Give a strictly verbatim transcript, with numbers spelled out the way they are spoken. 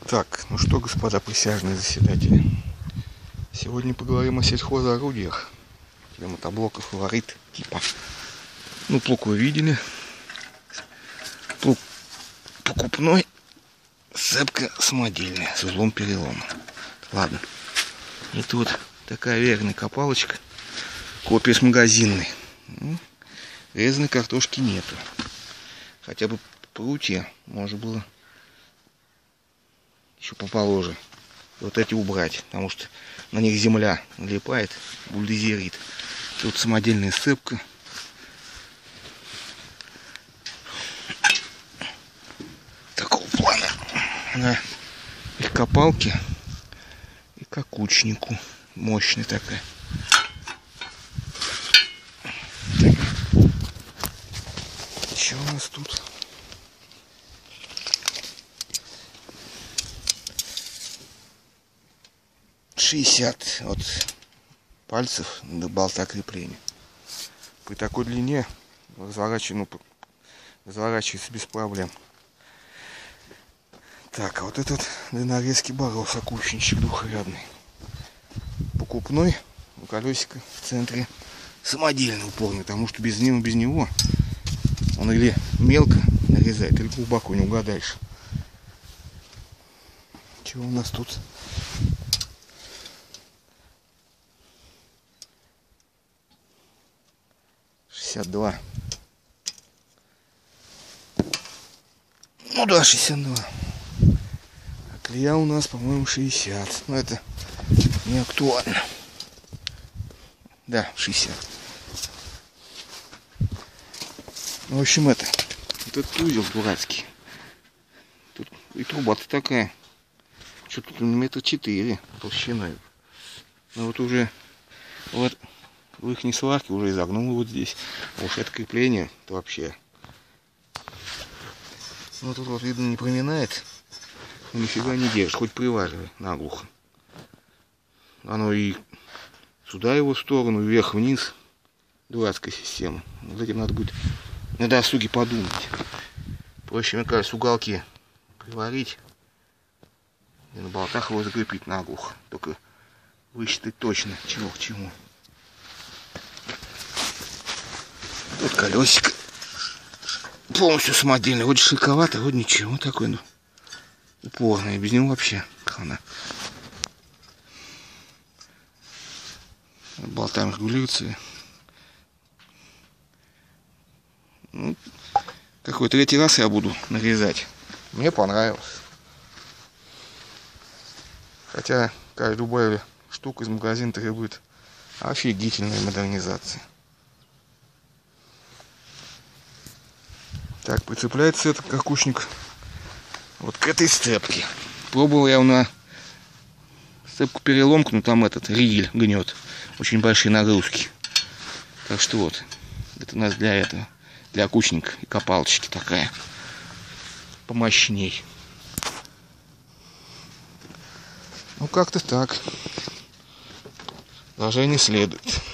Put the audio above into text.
Так, ну что, господа присяжные заседатели, сегодня поговорим о сельхозорудиях для мотоблоков фаворит типа. Ну, плуг вы видели, плуг покупной, цепка самодельная с узлом перелома. Ладно, это вот такая верная копалочка, копия с магазинной. Ну, резаной картошки нету, хотя бы прутья можно было еще поположе вот эти убрать, потому что на них земля налипает, бульдозерит. Тут самодельная сцепка. Такого плана на их копалке и к окучнику. Мощная такая. Так. Что у нас тут? шестьдесят от пальцев до болта крепления. При такой длине разворачивается, ну, разворачивается без проблем. Так, а вот этот для нарезки боров окучничек двухрядный. Покупной, у колесика в центре самодельный упорный, потому что без него, без него он или мелко нарезает, или глубоко, не угадаешь. Чего у нас тут? шестьдесят два. Ну да, шестьдесят два. А клея у нас, по-моему, шестьдесят. Но это не актуально. Да, шестьдесят. В общем, это. Вот этот узел дурацкий. Тут и труба-то такая. Что-то тут метра четыре толщиной. Но вот уже вот в их сварке уже изогнуло вот здесь. А уж это крепление, это вообще. Ну тут вот видно не проминает. Но нифига не держит, хоть приваривай наглухо. Оно и сюда его в сторону, вверх-вниз. Дурацкая система. Вот этим надо будет на досуге подумать. Проще, мне кажется, уголки приварить и на болтах его закрепить наглухо. Только высчитать точно, чего к чему. Тут колесико полностью самодельное. Вроде шиковато, вроде ничего такое, но упорное. Без него вообще хана. Болтаем регулируется. Ну, какой третий раз я буду нарезать. Мне понравилось. Хотя, как любая штука из магазина требует офигительной модернизации. Так, прицепляется этот окучник вот к этой сцепке. Пробовал я на сцепку переломку, но там этот ригель гнет. Очень большие нагрузки. Так что вот, это у нас для этого, для окучника и копалочки такая. Помощней. Ну как-то так. Продолжение следует.